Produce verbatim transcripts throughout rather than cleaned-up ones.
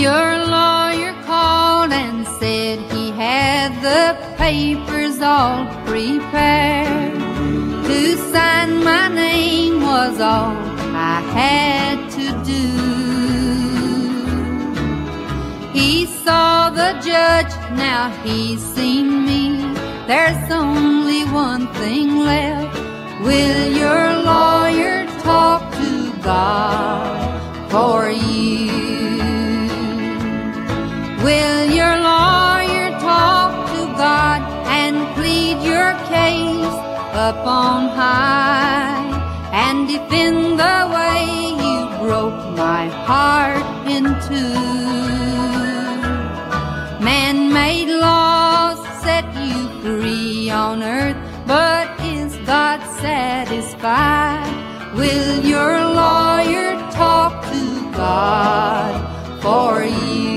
Your lawyer called and said he had the papers all prepared. To sign my name was all I had to do. He saw the judge, now he's seen me. There's only one thing left. Will your lawyer talk to God for you? Will your lawyer talk to God and plead your case up on high, and defend the way you broke my heart in two? Man-made laws set you free on earth, but is God satisfied? Will your lawyer talk to God for you?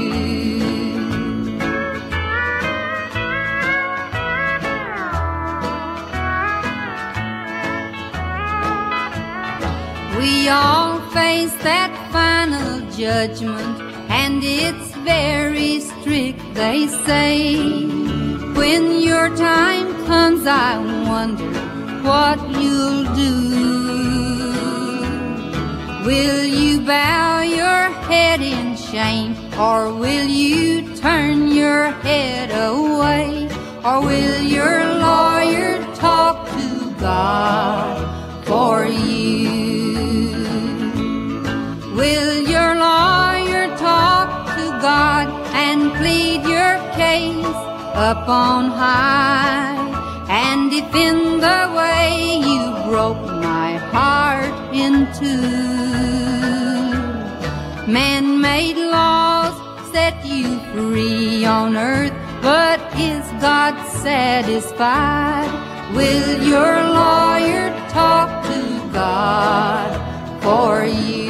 We all face that final judgment, and it's very strict, they say. When your time comes, I wonder what you'll do. Will you bow your head in shame, or will you turn your head away? Or will your lawyer talk to God for you? Will your lawyer talk to God and plead your case up on high, and defend the way you broke my heart in two? Man-made laws set you free on earth, but is God satisfied? Will your lawyer talk to God for you?